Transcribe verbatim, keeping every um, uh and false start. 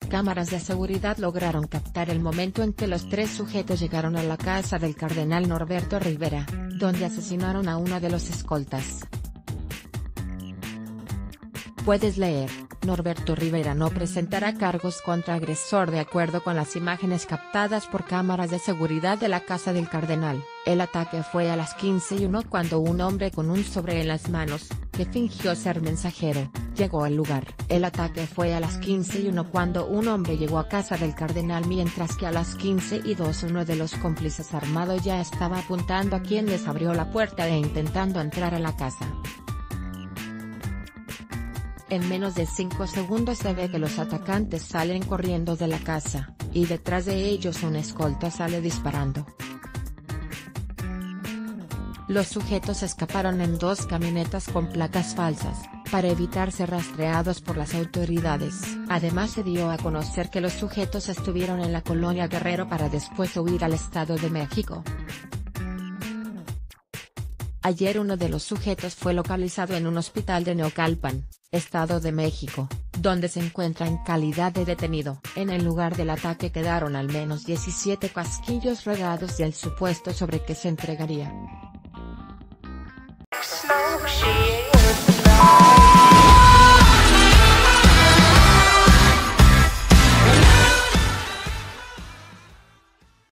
cámaras de seguridad lograron captar el momento en que los tres sujetos llegaron a la casa del cardenal Norberto Rivera, donde asesinaron a uno de los escoltas. Puedes leer: Norberto Rivera no presentará cargos contra agresor. De acuerdo con las imágenes captadas por cámaras de seguridad de la casa del cardenal, el ataque fue a las quince y uno cuando un hombre con un sobre en las manos, que fingió ser mensajero, llegó al lugar. El ataque fue a las quince y uno cuando un hombre llegó a casa del cardenal, mientras que a las quince y dos uno de los cómplices armado ya estaba apuntando a quien les abrió la puerta e intentando entrar a la casa. En menos de cinco segundos se ve que los atacantes salen corriendo de la casa, y detrás de ellos un escolta sale disparando. Los sujetos escaparon en dos camionetas con placas falsas, para evitar ser rastreados por las autoridades. Además se dio a conocer que los sujetos estuvieron en la colonia Guerrero para después huir al Estado de México. Ayer uno de los sujetos fue localizado en un hospital de Naucalpan, Estado de México, donde se encuentra en calidad de detenido. En el lugar del ataque quedaron al menos diecisiete casquillos rodados y el supuesto sobre que se entregaría. Smoke shit.